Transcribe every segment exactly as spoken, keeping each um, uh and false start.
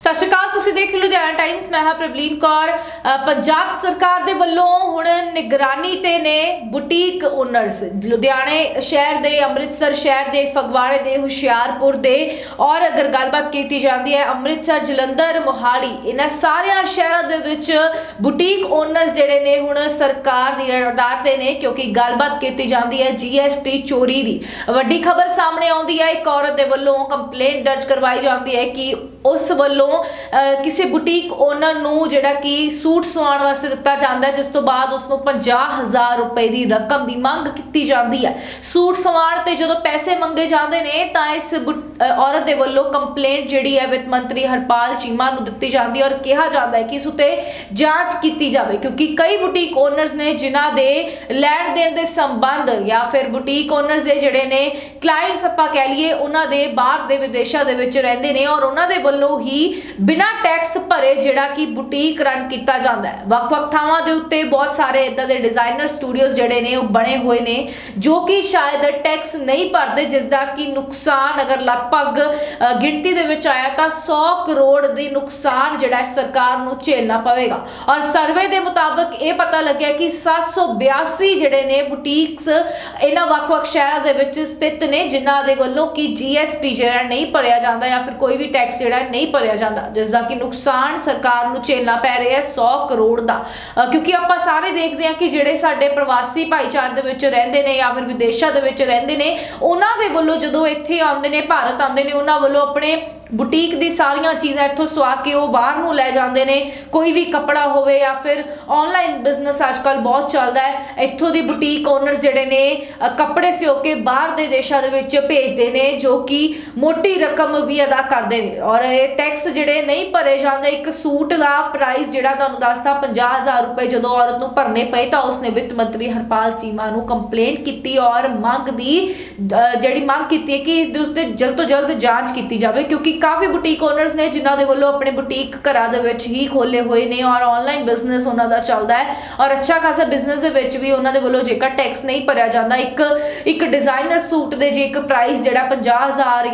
सत श्री अकाल, तुसीं देख रहे हो लुधियाना टाइम्स। मैं हाँ प्रबलीन कौर। पंजाब सरकार दे वल्लों हुण निगरानी ते ने बुटीक ओनर्स लुधियाने शहर दे, अमृतसर शहर दे, फगवाड़े दे, हुशियारपुर दे और अगर गलबात की जाती है अमृतसर, जलंधर, मोहाली, इन्हां सारियां शहरां दे विच बुटीक ओनर्स जिहड़े ने हुण सरकार दी रडार ते ने, क्योंकि गलबात की जाती है जी एस टी चोरी दी। वड्डी खबर सामने आउंदी है, एक औरत दे वल्लों कंप्लेंट दर्ज करवाई जाती है कि उस वल्लों किसी बुटीक ओनर नूं जिहड़ा कि सूट सवाउण वास्ते दिता जांदा है, जिस तो बाद उसनूं पचास हज़ार रुपए की रकम की मंग की जाती है। सूट सवाउण ते जदों पैसे मंगे जाते हैं तो इस औरत दे वल्लों कंप्लेंट जिहड़ी है वित्त मंत्री हरपाल चीमा नूं दित्ती जाती है और कहा जाता है कि इस उत्ते जांच की जाए, क्योंकि कई बुटीक ओनर्स ने जिन्हां दे लैण देण दे संबंध या फिर बुटीक ओनर्स दे जिहड़े ने क्लाइंट्स आपां कह लईए उन्हां दे बाहर दे विदेशां दे विच रहिंदे ने और उन्हां दे वल्लों ही बिना टैक्स भरे जिहड़ा कि बुटीक रन किया जाता है। वख-वख थावां दे उत्ते बहुत सारे इदां दे डिजाइनर स्टूडियोज जिहड़े ने वो बने हुए ने जो कि शायद टैक्स नहीं भरते, जिसका कि नुकसान अगर लगभग गिणती दे विच आया तो सौ करोड़ दी नुकसान जिहड़ा सरकार नूं झेलना पवेगा। और सर्वे के मुताबिक ये पता लग्या कि सात सौ बयासी जिहड़े ने बुटीक्स इन्हां वख-वख शहरां दे विच स्थित ने जिन्हां दे वल्लों कि जी एस टी जिहड़ा नहीं भरिया जाता या फिर कोई भी टैक्स जिहड़ा नहीं भरिया जाता, जिसका कि नुकसान सरकार नूं झेलना पै रहा है सौ करोड़ का। क्योंकि आपां सारे देखते हैं कि जिहड़े साडे प्रवासी भाईचारे दे विच रहिंदे ने या फिर विदेशां दे विच रहिंदे ने उन्हां दे वल्लों जदों इत्थे आउंदे ने, भारत आउंदे ने, उन्हां वल्लों अपने बुटीक दी सारियां चीज़ां इत्थों सवा के वो बाहर नूं लै जांदे ने। कोई भी कपड़ा होवे या फिर ऑनलाइन बिजनेस आजकल बहुत चलदा है, इत्थों दी बुटीक ओनर्स जिहड़े ने कपड़े सिओ के बाहर दे देशां दे विच भेजदे ने जो कि मोटी रकम भी अदा करदे ने और ये टैक्स जिहड़े नहीं भरे जांदे। एक सूट का प्राइस जिहड़ा तुहानूं दसदा पचास हज़ार रुपए जदों औरत नूं भरने पए तां उसने वित्त मंत्री हरपाल चीमा नूं कंप्लेंट कीती और मंग दी जिहड़ी मंग कीती है कि उसते जल्द तो जल्द जांच की जाए, क्योंकि काफ़ी बुटीक ओनर्स ने जिन्हां दे वल्लों अपने बुटीक घरां दे विच ही खोले हुए ने और ऑनलाइन बिजनेस उन्हां दा चलदा है और अच्छा खासा बिजनेस दे विच भी उन्हां दे वल्लों जेकर टैक्स नहीं भरिया जांदा, एक एक डिजाइनर सूट दे जे एक प्राइस जिहड़ा पचास हज़ार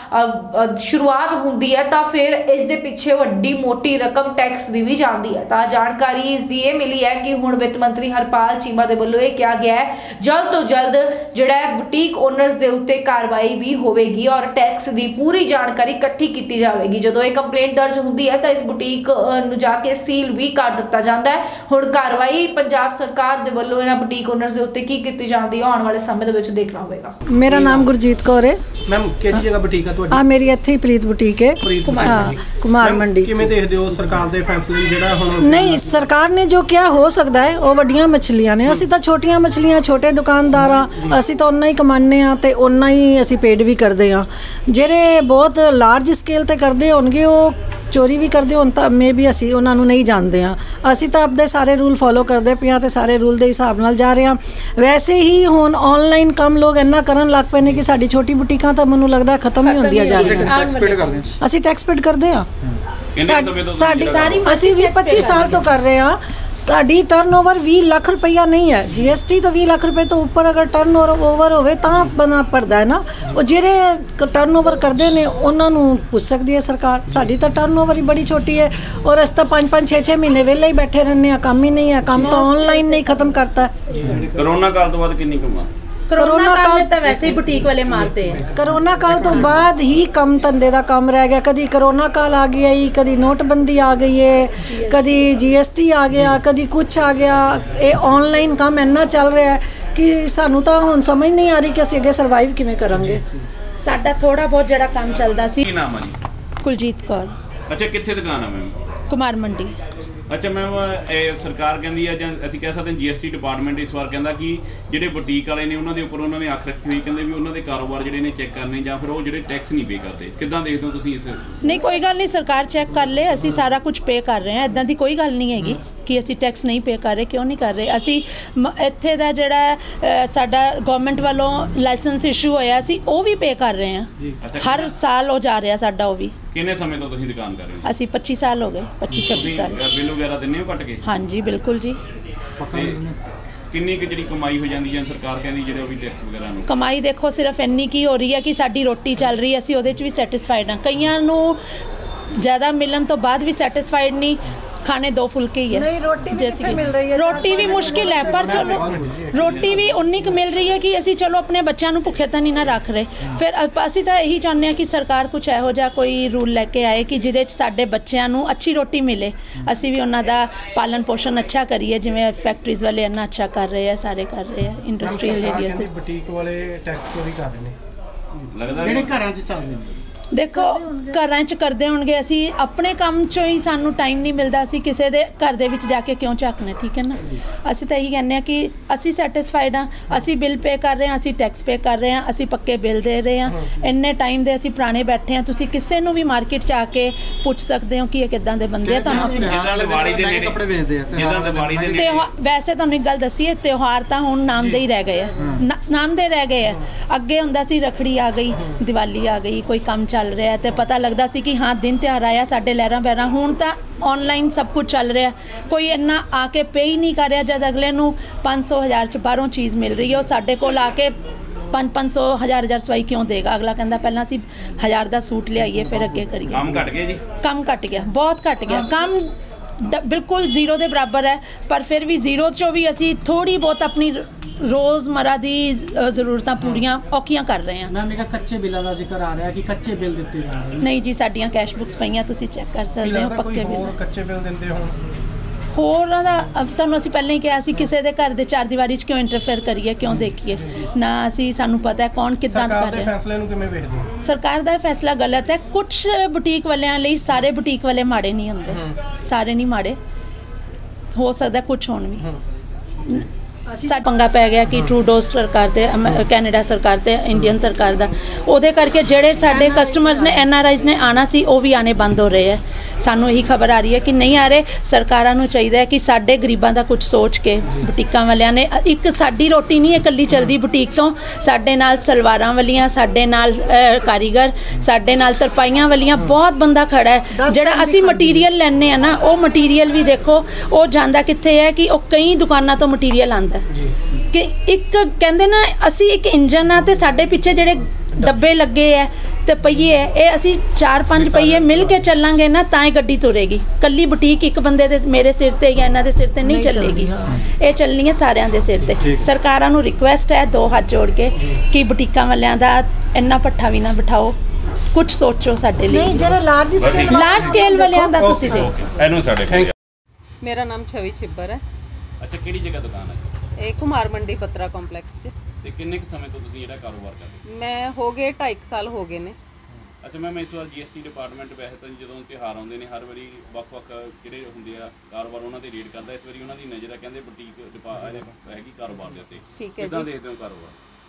या शुरुआत हुंदी है तो फिर इस दे पिछे वड्डी मोटी रकम टैक्स दी भी जांदी है। तां जानकारी इस दी ये मिली है कि हुण वित्त मंत्री हरपाल चीमा दे वल्लों यह कहा गया है जल्द तो जल्द जिहड़ा बुटीक ओनर्स दे उत्ते कार्रवाई भी होवेगी और टैक्स दी पूरी जानकारी इकट्ठी की जाएगी। जदों एक कंप्लेंट दर्ज होंदी है तो इस बुटीक नूं जाके सील भी कर दिता जाता है। हुण कार्रवाई पंजाब सरकार दे वल्लों इन्हां बुटीक ओनर्स दे उत्ते की कीती जांदी है आने वाले समय दे विच देखना होवेगा। मेरा नाम गुरजीत कौर है। मैम किहड़ी जगह बुटीक है तुहाडी? हां मेरी ਇੱਥੇ ਹੀ ਪ੍ਰੀਤ बुटीक है, कुमार मंडी। किवें देखदे हो सरकार दे फैसले जिहड़ा हुण? नहीं, सरकार ने जो किया हो सकता है वो वड्डियां मछलियां ने, ਅਸੀਂ ਤਾਂ छोटियां मछलियां छोटे दुकानदार हाँ, ਅਸੀਂ ਤਾਂ उन्ना ही कमाने हाँ ते उन्ना ही ਅਸੀਂ पेड भी करते हाँ। ਜਿਹੜੇ बहुत लार्ज स्केल ते करते होणगे वो चोरी भी करते हो तो मे भी असी उन्होंने नहीं जानते हाँ। असी तो अपने सारे रूल फॉलो करते पे हाँ तो सारे रूल के हिसाब नाल जा रहे हैं। वैसे ही हुण ऑनलाइन कम लोग इन्ना करन लग पे ने कि साडी छोटी बुटीकां तो मैनूं लगदा खत्म ही होंदियां जा रही। असी टैक्स पेड करते हाँ, असी भी पच्चीस साल तो कर रहे हैं। साड़ी टर्न ओवर भी लाख रुपया नहीं है, जी एस टी तो भी लाख रुपए तो ऊपर अगर टर्न ओवर होवे तां बना पड़ता है ना। वो जिहड़े टर्न ओवर करते हैं उन्होंने पूछ सकती है सरकार। साड़ी तो टर्न ओवर ही बड़ी छोटी है और अस तो पाँच पाँच छः छः महीने वेले ही बैठे रहने हैं, काम ही नहीं है, काम तो ऑनलाइन नहीं खत्म करता है। कोरोना काल तो बाद कितनी कमा? कोरोना काल तो वैसे ही बुटीक वाले मारते हैं। कोरोना काल तो बाद ही कम धंधे का कम रह गया। कभी कोरोना काल आ गया ही, कभी नोटबंदी आ गई है, कभी जी एस टी आ गया, कभी कुछ आ गया। ये ऑनलाइन काम इन्ना चल रहा है कि सानू तो हुण समझ नहीं आ रही कि असीं अगे सर्वाइव किवें करांगे। साडा थोड़ा बहुत जिहड़ा काम चलदा सी। की नाम है जी? कुलजीत कौर। अच्छा, कित्थे दुकान है मैम? कुमार मंडी। अच्छा मैम, सरकार कहती है जां असीं कह सकते हैं जी एस टी डिपार्टमेंट इस बार कहता कि जिहड़े बुटीक वाले ने उन्होंने उपर उन्होंने अख रखी हुई, कहते भी उन्होंने कारोबार जिहड़े ने चैक करने जां फिर वो जिहड़े टैक्स नहीं पे करते। किद्दां देखदे हो तुसीं इस? नहीं, कोई गल नहीं, सरकार चैक कर ले, असीं सारा कुछ पे कर रहे हैं। इदां दी कोई गल नहीं हैगी कि असीं टैक्स नहीं पे कर रहे। क्यों नहीं कर रहे? असीं इत्थे दा जिहड़ा साडा गवर्नमेंट वालों लाइसेंस इशू होया सी वो भी पे कर रहे हैं। हर साल वो जा रहा साडा वो भी। किन्ने समय तो तुसीं दुकान कर रहे हो? असीं पच्चीस साल हो गए, पच्चीस छब्बीस साल। बिल वगैरह दिंदे हो कट के? हाँ जी बिल्कुल जी। किन्नी कि जिहड़ी कमाई हो जाती है सरकार कहती जिहड़े भी टैक्स वगैरह नूं? कमाई देखो सिर्फ इन्नी की हो रही है कि साडी रोटी चल रही है, असीं उहदे च भी सैटिस्फाइड हाँ। कईयां नूं ज़्यादा मिलन तो बाद भी सैटिस्फाइड नहीं, खाने दो फुलके ही है। नहीं, रोटी भी जैसे कितने कि मिल रही है? रोटी भी मुश्किल है, पर चलो रोटी भी उन्नी कुछ मिल रही है कि ਅਸੀਂ ਚਲੋ ਆਪਣੇ ਬੱਚਿਆਂ ਨੂੰ ਭੁੱਖੇ ਤਾਂ ਨਹੀਂ ਨਾ ਰੱਖ ਰਹੇ। ਫਿਰ ਅਸੀਂ ਤਾਂ ਇਹੀ ਚਾਹੁੰਦੇ ਹਾਂ ਕਿ ਸਰਕਾਰ ਕੁਝ ਇਹੋ ਜਿਹਾ ਕੋਈ ਰੂਲ ਲੈ ਕੇ ਆਏ ਕਿ ਜਿਹਦੇ 'ਚ ਸਾਡੇ ਬੱਚਿਆਂ ਨੂੰ ਅੱਛੀ ਰੋਟੀ ਮਿਲੇ, ਅਸੀਂ ਵੀ ਉਹਨਾਂ ਦਾ ਪਾਲਣ ਪੋਸ਼ਣ ਅੱਛਾ ਕਰੀਏ, ਜਿਵੇਂ ਫੈਕਟਰੀਜ਼ ਵਾਲੇ ਇੰਨਾ ਅੱਛਾ ਕਰ ਰਹੇ ਆ, ਸਾਰੇ ਕਰ ਰਹੇ ਆ ਇੰਡਸਟਰੀਅਲ ਏਰੀਆ 'ਚ। ਬੁਟੀਕ ਵਾਲੇ ਟੈਕਸ ਚੋਰੀ ਕਰ ਰਹੇ ਨੇ, ਲੱਗਦਾ ਜਿਹੜੇ ਘਰਾਂ 'ਚ ਚੱਲਦੇ ਨੇ। ਦੇਖੋ ਘਰਾਂ 'ਚ ਕਰਦੇ ਹੋਣਗੇ, ਅਸੀਂ ਆਪਣੇ ਕੰਮ 'ਚੋਂ ਹੀ ਸਾਨੂੰ ਟਾਈਮ ਨਹੀਂ ਮਿਲਦਾ, ਅਸੀਂ ਕਿਸੇ ਦੇ ਘਰ ਦੇ ਵਿੱਚ ਜਾ ਕੇ ਕਿਉਂ ਝਾਕਣਾ, ਠੀਕ ਹੈ ਨਾ। ਅਸੀਂ ਤਾਂ ਇਹੀ ਕਹਿੰਦੇ ਹਾਂ ਕਿ ਅਸੀਂ ਸੈਟਿਸਫਾਈਡ ਹਾਂ, ਅਸੀਂ ਬਿੱਲ ਪੇ ਕਰ ਰਹੇ ਹਾਂ, ਅਸੀਂ ਟੈਕਸ ਪੇ ਕਰ ਰਹੇ ਹਾਂ, ਅਸੀਂ ਪੱਕੇ ਬਿੱਲ ਦੇ ਰਹੇ ਹਾਂ, ਇੰਨੇ ਟਾਈਮ ਦੇ ਅਸੀਂ ਪੁਰਾਣੇ ਬੈਠੇ ਹਾਂ। ਤੁਸੀਂ ਕਿਸੇ ਨੂੰ ਵੀ ਮਾਰਕੀਟ 'ਚ ਆ ਕੇ ਪੁੱਛ ਸਕਦੇ ਹੋ ਕਿ ਇਹ ਕਿੱਦਾਂ ਦੇ ਬੰਦੇ ਆ। ਤੁਹਾਨੂੰ ਕੱਪੜੇ ਵੇਚਦੇ ਆ ਤਿਉਹਾਰ, ਵੈਸੇ ਤੁਹਾਨੂੰ ਇੱਕ ਗੱਲ ਦੱਸੀਏ, ਤਿਉਹਾਰ ਤਾਂ ਹੁਣ ਨਾਮ ਦੇ ਹੀ ਰਹਿ ਗਏ ਆ, ਨਾਮ ਦੇ ਰਹਿ ਗਏ ਆ। ਅੱਗੇ ਹੁੰਦਾ ਸੀ ਰੱਖੜੀ ਆ ਗਈ, ਦੀਵਾਲੀ ਆ ਗਈ, ਕੋਈ ਕੰਮ ਚੱਲ ਰਿਹਾ ਤੇ ਪਤਾ ਲੱਗਦਾ ਸੀ ਕਿ ਹਾਂ ਦਿਨ ਤਿਉਹਾਰ ਆਇਆ, ਸਾਡੇ ਲਹਿਰਾਂ ਬਹਿਰਾਂ। ਹੁਣ ਤਾਂ ਆਨਲਾਈਨ ਸਭ ਕੁਝ ਚੱਲ ਰਿਹਾ, ਕੋਈ ਇੰਨਾ ਆ ਕੇ ਪੇ ਹੀ ਨਹੀਂ ਕਰ ਰਿਹਾ। ਜਦ ਅਗਲੇ ਨੂੰ ਪੰਜ ਸੌ ਹਜ਼ਾਰ 'ਚ ਬਾਹਰੋਂ ਚੀਜ਼ ਮਿਲ ਰਹੀ ਹੈ, ਉਹ ਸਾਡੇ ਕੋਲ ਆ ਕੇ ਪੰਜ ਪੰਜ ਸੌ ਹਜ਼ਾਰ ਹਜ਼ਾਰ ਸਵਾਈ ਕਿਉਂ ਦੇਗਾ? ਅਗਲਾ ਕਹਿੰਦਾ ਪਹਿਲਾਂ ਅਸੀਂ ਹਜ਼ਾਰ ਦਾ ਸੂਟ ਲਿਆਈਏ ਫਿਰ ਅੱਗੇ ਕਰੀਏ। ਕੰਮ ਘਟ ਗਿਆ ਜੀ, ਕੰਮ ਘਟ ਗਿਆ, ਬਹੁਤ ਘਟ ਗਿਆ। ਕੰਮ ਬਿਲਕੁਲ ਜ਼ੀਰੋ ਦੇ ਬਰਾਬਰ ਹੈ, ਪਰ ਫਿਰ ਵੀ ਜ਼ੀਰੋ 'ਚੋਂ ਵੀ ਅਸੀਂ ਥੋੜ੍ਹੀ ਬਹੁਤ ਆਪਣੀ ਰੋਜ਼ਮਰਾ ਦੀ ਜ਼ਰੂਰਤਾਂ ਪੂਰੀਆਂ ਔਖੀਆਂ ਕਰ ਰਹੇ ਹਾਂ। ਮੈਮ ਇੱਕ ਕੱਚੇ ਬਿੱਲਾਂ ਦਾ ਜ਼ਿਕਰ ਆ ਰਿਹਾ ਕਿ ਕੱਚੇ ਬਿੱਲ ਦਿੱਤੇ ਜਾ ਰਹੇ ਨੇ। ਨਹੀਂ ਜੀ, ਸਾਡੀਆਂ ਕੈਸ਼ ਬੁੱਕਸ ਪਈਆਂ, ਤੁਸੀਂ ਚੈੱਕ ਕਰ ਸਕਦੇ ਹੋ ਪੱਕੇ ਬਿੱਲ। ਕੱਚੇ ਬਿੱਲ ਦਿੰਦੇ ਹੋਣ ਹੋਰਾਂ ਦਾ ਤੁਹਾਨੂੰ ਅਸੀਂ ਪਹਿਲਾਂ ਹੀ ਕਿਹਾ ਸੀ, ਕਿਸੇ ਦੇ ਘਰ ਦੇ ਚਾਰ ਦੀਵਾਰੀ 'ਚ ਕਿਉਂ ਇੰਟਰਫੇਅਰ ਕਰੀਏ, ਕਿਉਂ ਦੇਖੀਏ ਨਾ। ਅਸੀਂ ਸਾਨੂੰ ਪਤਾ ਹੈ ਕੌਣ ਕਿੱਦਾਂ ਕਰ ਰਿਹਾ। ਸਰਕਾਰ ਦੇ ਫੈਸਲੇ ਨੂੰ ਕਿਵੇਂ ਵੇਖਦੇ ਹੋ? ਸਰਕਾਰ ਦਾ ਫੈਸਲਾ ਗਲਤ ਹੈ। ਕੁਛ ਬੁਟੀਕ ਵਾਲਿਆਂ ਲਈ ਸਾਰੇ ਬੁਟੀਕ ਵਾਲੇ ਮਾੜੇ ਨਹੀਂ ਹੁੰਦੇ, ਸਾਰੇ ਨਹੀਂ ਮਾੜੇ, ਹੋ ਸਕਦਾ ਕੁਛ ਹੋਣ ਵੀ। ਸਾਡਾ ਪੰਗਾ ਪੈ ਗਿਆ ਕਿ ਟਰੂਡੋ ਸਰਕਾਰ ਤੇ ਕੈਨੇਡਾ ਸਰਕਾਰ ਤੇ ਇੰਡੀਅਨ ਸਰਕਾਰ ਦਾ, ਉਹਦੇ ਕਰਕੇ ਜਿਹੜੇ ਸਾਡੇ ਕਸਟਮਰਸ ਨੇ, ਐਨ ਆਰ ਆਈਜ਼ ਨੇ ਆਉਣਾ ਸੀ, ਉਹ ਵੀ ਆਣੇ ਬੰਦ ਹੋ ਰਹੇ ਹੈ। ਸਾਨੂੰ ਇਹੀ ਖਬਰ ਆ ਰਹੀ ਹੈ ਕਿ ਨਹੀਂ ਆ ਰਹੇ। ਸਰਕਾਰਾਂ ਨੂੰ ਚਾਹੀਦਾ ਹੈ ਕਿ ਸਾਡੇ ਗਰੀਬਾਂ ਦਾ ਕੁਝ ਸੋਚ ਕੇ, ਬੁਟੀਕਾਂ ਵਾਲਿਆਂ ਨੇ, ਇੱਕ ਸਾਡੀ ਰੋਟੀ ਨਹੀਂ ਇਕੱਲੀ ਚੱਲਦੀ ਬੁਟੀਕ ਤੋਂ, ਸਾਡੇ ਨਾਲ ਸਲਵਾਰਾਂ ਵਾਲੀਆਂ, ਸਾਡੇ ਨਾਲ ਕਾਰੀਗਰ, ਸਾਡੇ ਨਾਲ ਤਰਪਾਈਆਂ ਵਾਲੀਆਂ, ਬਹੁਤ ਬੰਦਾ ਖੜਾ ਹੈ। ਜਿਹੜਾ ਅਸੀਂ ਮਟੀਰੀਅਲ ਲੈਂਦੇ ਹਾਂ ਨਾ, ਉਹ ਮਟੀਰੀਅਲ ਵੀ ਦੇਖੋ ਉਹ ਜਾਂਦਾ ਕਿੱਥੇ ਹੈ ਕਿ ਉਹ ਕਈ ਦੁਕਾਨਾਂ ਤੋਂ ਮਟੀਰੀਅਲ ਆਉਂਦਾ ਕਿ ਇੱਕ ਕਹਿੰਦੇ ਨਾ, ਅਸੀਂ ਇੱਕ ਇੰਜਨ ਆ ਤੇ ਸਾਡੇ ਪਿੱਛੇ ਜਿਹੜੇ ਡੱਬੇ ਲੱਗੇ ਆ ਤੇ ਪਹੀਏ ਹੈ, ਇਹ ਅਸੀਂ ਚਾਰ ਪੰਜ ਪਹੀਏ ਮਿਲ ਕੇ ਚੱਲਾਂਗੇ ਨਾ ਤਾਂ ਹੀ ਗੱਡੀ ਤੁਰੇਗੀ। ਕੱਲੀ ਬੁਟੀਕ ਇੱਕ ਬੰਦੇ ਦੇ, ਮੇਰੇ ਸਿਰ ਤੇ ਜਾਂ ਇਹਨਾਂ ਦੇ ਸਿਰ ਤੇ ਨਹੀਂ ਚੱਲੇਗੀ, ਇਹ ਚੱਲਣੀ ਹੈ ਸਾਰਿਆਂ ਦੇ ਸਿਰ ਤੇ। ਸਰਕਾਰਾਂ ਨੂੰ ਰਿਕੁਐਸਟ ਹੈ ਦੋ ਹੱਥ ਜੋੜ ਕੇ ਕਿ ਬੁਟੀਕਾਂ ਵਾਲਿਆਂ ਦਾ ਇੰਨਾ ਪੱਠਾ ਵੀ ਨਾ ਬਿਠਾਓ, ਕੁਝ ਸੋਚੋ ਸਾਡੇ ਲਈ। ਨਹੀਂ, ਜਿਹੜੇ ਲਾਰਜ ਸਕੇਲ ਲਾਰਜ ਸਕੇਲ ਵਾਲਿਆਂ ਦਾ ਤੁਸੀਂ ਦੇਖੋ। ਇਹਨੂੰ ਸਾਡੇ ਮੇਰਾ ਨਾਮ ਛਵੀ ਛਿੱਬਰ ਹੈ। ਅੱਛਾ, ਕਿਹੜੀ ਜਗ੍ਹਾ ਦੁਕਾਨ ਹੈ? ਇਹ ਕੁਮਾਰ ਮੰਡੀ ਬੱਤਰਾ ਕੰਪਲੈਕਸ 'ਚ। ਤੇ ਕਿੰਨੇ ਕੁ ਸਮੇਂ ਤੋਂ ਤੁਸੀਂ ਜਿਹੜਾ ਕਾਰੋਬਾਰ ਕਰਦੇ ਹੋ? ਮੈਂ ਹੋ ਗਏ ਢਾਈ ਕੁ ਸਾਲ ਹੋ ਗਏ ਨੇ। ਅੱਛਾ ਮੈਮ, ਇਸ ਵਾਰ ਜੀਐਸਟੀ ਡਿਪਾਰਟਮੈਂਟ ਵੈਸੇ ਤਾਂ ਜਦੋਂ ਤਿਉਹਾਰ ਆਉਂਦੇ ਨੇ ਹਰ ਵਾਰੀ ਵੱਖ-ਵੱਖ ਜਿਹੜੇ ਹੁੰਦੇ ਆ ਕਾਰੋਬਾਰ ਉਹਨਾਂ ਤੇ ਰੇਡ ਕਰਦਾ। ਇਸ ਵਾਰੀ ਉਹਨਾਂ ਦੀ ਨਜ਼ਰ ਆ, ਕਹਿੰਦੇ ਬੁਟੀਕ ਹੈਗੀ ਕਾਰੋਬਾਰ ਦੇ ਉੱਤੇ। ਠੀਕ ਹੈ ਜੀ, ਕਿੱਦਾਂ ਦੇਖਦੇ ਹੋ ਕਾਰੋਬਾਰ?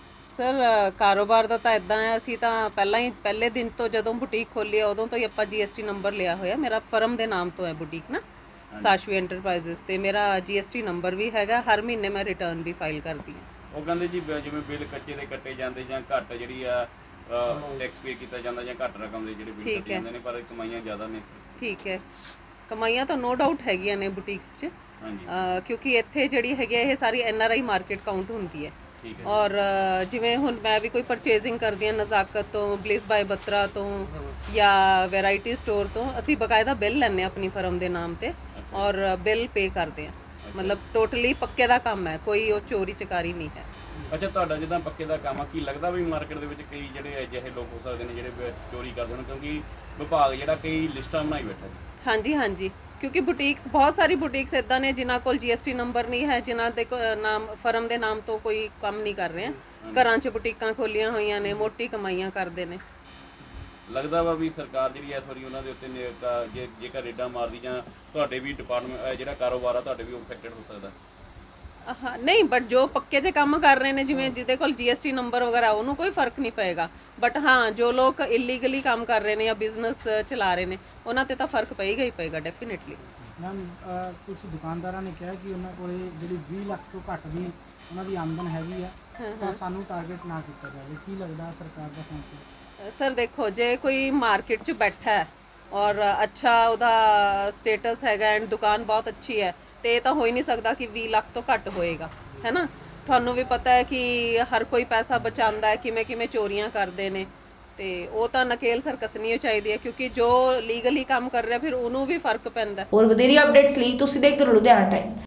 ਸਰ ਕਾਰੋਬਾਰ ਦਾ ਤਾਂ ਇਦਾਂ ਹੈ, ਅਸੀਂ ਤਾਂ ਪਹਿਲਾਂ ਹੀ ਪਹਿਲੇ ਦਿਨ ਤੋਂ ਜਦੋਂ ਬੁਟੀਕ ਖੋਲ੍ਹੀ ਆ ਉਦੋਂ ਤੋਂ ਹੀ ਆਪਾਂ ਜੀਐਸਟੀ ਨੰਬਰ ਲਿਆ ਹੋਇਆ। ਮੇਰਾ ਫਰਮ ਦੇ ਨਾਮ ਤੋਂ ਹੈ ਬੁਟੀਕ ਨਾ, ਸਾਸ਼ਵੀ ਐਂਟਰਪ੍ਰਾਈਜ਼ਸ, ਤੇ ਮੇਰਾ ਜੀਐਸਟੀ ਨੰਬਰ ਵੀ ਹੈਗਾ। ਹਰ ਮਹੀਨੇ ਮੈਂ ਰਿਟਰਨ ਵੀ ਫਾਈਲ ਕਰਦੀ ਹਾਂ। ਉਹ ਕਹਿੰਦੇ ਜੀ ਜਿਵੇਂ ਬਿੱਲ ਕੱਚੇ ਦੇ ਕੱਟੇ ਜਾਂਦੇ ਜਾਂ ਘੱਟ ਜਿਹੜੀ ਆ ਟੈਕਸ ਪੇ ਕੀਤਾ ਜਾਂਦਾ ਜਾਂ ਘੱਟ ਰਕਮ ਦੇ ਜਿਹੜੇ ਬਿੱਲ ਕੱਟੇ ਜਾਂਦੇ ਨੇ, ਪਰ ਕਮਾਈਆਂ ਜ਼ਿਆਦਾ ਨੇ। ਠੀਕ ਹੈ, ਕਮਾਈਆਂ ਤਾਂ ਨੋ ਡਾਊਟ ਹੈਗੀਆਂ ਨੇ ਬੁਟੀਕਸ 'ਚ, ਕਿਉਂਕਿ ਇੱਥੇ ਜਿਹੜੀ ਹੈਗੀ ਇਹ ਸਾਰੀ N R I market count ਹੁੰਦੀ ਹੈ। ਔਰ ਜਿਵੇਂ ਹੁਣ ਮੈਂ ਵੀ ਕੋਈ ਪਰਚੇਜ਼ਿੰਗ ਕਰਦੀ ਹਾਂ ਨਜ਼ਾਕਤ ਤੋਂ, ਬਲਿਸ ਬਾਏ ਬੱਤਰਾ ਤੋਂ ਜਾਂ ਵੈਰਾਈਟੀ ਸਟੋਰ ਤੋਂ, ਅਸੀਂ ਬਕਾਇਦਾ ਬਿੱਲ ਲੈਂਦੇ ਹਾਂ ਆਪਣੀ ਫਰਮ ਦੇ ਨਾਮ ਤੇ ਔਰ ਬਿੱਲ ਪੇ ਕਰਦੇ ਹਾਂ। ਮਤਲਬ ਟੋਟਲੀ ਪੱਕੇ ਦਾ ਕੰਮ ਹੈ, ਕੋਈ ਉਹ ਚੋਰੀ ਚਕਾਰੀ ਨਹੀਂ ਹੈ। ਅੱਛਾ, ਤੁਹਾਡਾ ਜਿੱਦਾਂ ਪੱਕੇ ਦਾ ਕੰਮ ਆ, ਕੀ ਲੱਗਦਾ ਵੀ ਮਾਰਕੀਟ ਦੇ ਵਿੱਚ ਕਈ ਜਿਹੜੇ ਅਜਿਹੇ ਲੋਕ ਹੋ ਸਕਦੇ ਨੇ ਜਿਹੜੇ ਚੋਰੀ ਕਰਦੇ ਹਨ? ਕਿਉਂਕਿ ਵਿਭਾਗ ਜਿਹੜਾ ਕਈ ਲਿਸਟਾਂ ਬਣਾਈ ਬੈਠਾ ਜੀ। ਹਾਂਜੀ ਹਾਂਜੀ, ਕਿਉਂਕਿ ਬੁਟੀਕਸ, ਬਹੁਤ ਸਾਰੀ ਬੁਟੀਕਸ ਇੱਦਾਂ ਨੇ ਜਿਨ੍ਹਾਂ ਕੋਲ ਜੀਐਸਟੀ ਨੰਬਰ ਨਹੀਂ ਹੈ, ਜਿਨ੍ਹਾਂ ਦੇ ਨਾਮ ਫਰਮ ਦੇ ਨਾਮ ਤੋਂ ਕੋਈ ਕੰਮ ਨਹੀਂ ਕਰ ਰਹੇ, ਘਰਾਂ 'ਚ ਬੁਟੀਕਾਂ ਖੋਲੀਆਂ ਹੋਈਆਂ ਨੇ, ਮੋਟੀ ਕਮਾਈਆਂ ਕਰਦੇ ਨੇ। ਲੱਗਦਾ ਵਾ ਵੀ ਸਰਕਾਰ ਜਿਹੜੀ ਇਸ ਵਾਰੀ ਉਹਨਾਂ ਦੇ ਉੱਤੇ ਜੇ ਜੇਕਰ ਰੇਡਾਂ ਮਾਰਦੀ ਜਾਂ ਤੁਹਾਡੇ ਵੀ ਡਿਪਾਰਟਮੈਂਟ ਜਿਹੜਾ ਕਾਰੋਬਾਰ ਆ ਤੁਹਾਡੇ ਵੀ ਅਫੈਕਟਡ ਹੋ ਸਕਦਾ? ਹਾਂ ਨਹੀਂ, ਬਟ ਜੋ ਪੱਕੇ 'ਚ ਕੰਮ ਕਰ ਰਹੇ ਨੇ, ਜਿਵੇਂ ਜਿਹਦੇ ਕੋਲ ਜੀਐਸਟੀ ਨੰਬਰ ਵਗੈਰਾ, ਉਹਨੂੰ ਕੋਈ ਫਰਕ ਨਹੀਂ ਪਏਗਾ। ਬਟ ਹਾਂ, ਜੋ ਲੋਕ ਇਲੀਗਲੀ ਕੰਮ ਕਰ ਰਹੇ ਨੇ ਜਾਂ ਬਿਜ਼ਨਸ ਚਲਾ ਰਹੇ ਨੇ, ਉਹਨਾਂ ਤੇ ਤਾਂ ਫਰਕ ਪਏਗਾ ਹੀ ਪਏਗਾ ਡੈਫੀਨੇਟਲੀ। ਮੈਮ ਕੁਝ ਦੁਕਾਨਦਾਰਾਂ ਨੇ ਕਿਹਾ ਕਿ ਉਹਨਾਂ ਕੋਲ ਜਿਹੜੀ ਵੀਹ ਲੱਖ ਤੋਂ ਘੱਟ ਦੀ ਉਹਨਾਂ ਦੀ ਆਮਦਨ ਹੈਗੀ ਆ, ਤਾਂ ਸਾਨੂੰ ਟਾਰਗੇਟ ਨਾ ਕੀਤਾ ਜਾਵੇ। ਕੀ ਲੱਗਦਾ ਸਰਕਾਰ ਦਾ ਫੈਸਲਾ? ਸਰ ਦੇਖੋ, ਜੇ ਕੋਈ ਮਾਰਕੀਟ 'ਚ ਬੈਠਾ ਹੈ ਔਰ ਅੱਛਾ ਉਹਦਾ ਸਟੇਟਸ ਹੈਗਾ ਐਂਡ ਦੁਕਾਨ ਬਹੁਤ ਅੱਛੀ ਹੈ, ਤੇ ਇਹ ਤਾਂ ਹੋ ਹੀ ਨਹੀਂ ਸਕਦਾ ਕਿ ਵੀਹ ਲੱਖ ਤੋਂ ਘੱਟ ਹੋਏਗਾ, ਹੈ ਨਾ। ਤੁਹਾਨੂੰ ਵੀ ਪਤਾ ਹੈ ਕਿ ਹਰ ਕੋਈ ਪੈਸਾ ਬਚਾਉਂਦਾ ਹੈ, ਕਿਵੇਂ ਕਿਵੇਂ ਚੋਰੀਆਂ ਕਰਦੇ ਨੇ। ਤੇ ਉਹ ਤਾਂ ਨਕੇਲ ਸਰ ਕੱਸਣੀ ਚਾਹੀਦੀ ਹੈ, ਕਿਉਂਕਿ ਜੋ ਲੀਗਲੀ ਕੰਮ ਕਰ ਰਿਹਾ ਫਿਰ ਉਹਨੂੰ ਵੀ ਫਰਕ ਪੈਂਦਾ। ਹੋਰ ਵਧੇਰੀ ਅਪਡੇਟਸ ਲਈ ਤੁਸੀਂ ਦੇਖਦੇ ਰਹੋ ਲੁਧਿਆਣਾ ਟਾਈਮਸ।